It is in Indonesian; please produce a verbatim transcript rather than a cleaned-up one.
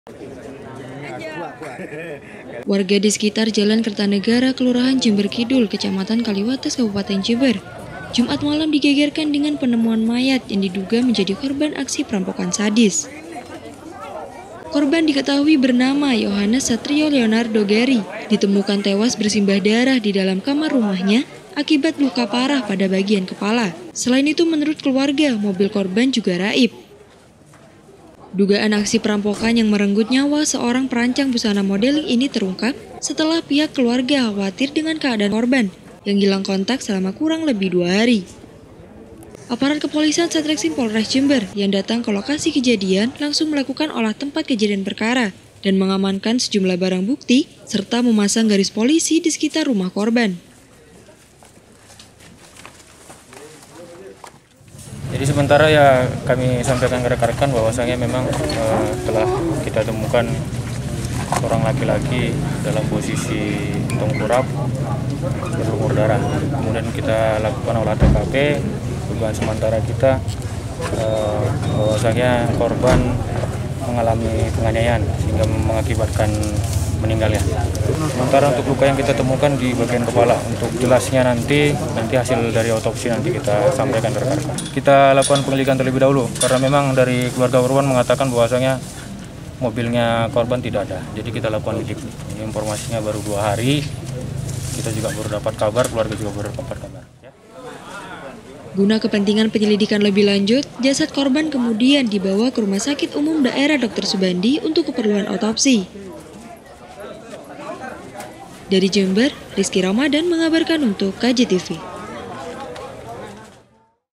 Warga di sekitar Jalan Kertanegara, Kelurahan Jember Kidul, Kecamatan Kaliwates, Kabupaten Jember, Jumat malam digegerkan dengan penemuan mayat yang diduga menjadi korban aksi perampokan sadis. Korban diketahui bernama Yohanes Satrio Leonardo Gary, ditemukan tewas bersimbah darah di dalam kamar rumahnya akibat luka parah pada bagian kepala. Selain itu, menurut keluarga, mobil korban juga raib. Dugaan aksi perampokan yang merenggut nyawa seorang perancang busana modeling ini terungkap setelah pihak keluarga khawatir dengan keadaan korban yang hilang kontak selama kurang lebih dua hari. Aparat kepolisian Satreskrim Polres Jember yang datang ke lokasi kejadian langsung melakukan olah tempat kejadian perkara dan mengamankan sejumlah barang bukti serta memasang garis polisi di sekitar rumah korban. Jadi sementara ya kami sampaikan ke rekan-rekan bahwasanya memang uh, telah kita temukan seorang laki-laki dalam posisi tengkurap berlumur darah. Kemudian kita lakukan olah T K P, dugaan sementara kita uh, bahwasanya korban mengalami penganiayaan sehingga mengakibatkan meninggalnya. Sementara untuk luka yang kita temukan di bagian kepala, untuk jelasnya nanti nanti hasil dari otopsi nanti kita sampaikan ke rekan-rekan. Kita lakukan penyelidikan terlebih dahulu karena memang dari keluarga korban mengatakan bahwasanya mobilnya korban tidak ada. Jadi kita lakukan lidik. Ini informasinya baru dua hari. Kita juga baru dapat kabar, keluarga juga baru dapat kabar. Ya. Guna kepentingan penyelidikan lebih lanjut, jasad korban kemudian dibawa ke Rumah Sakit Umum Daerah Dokter Subandi untuk keperluan otopsi. Dari Jember, Rizky Ramadan mengabarkan untuk K J T V.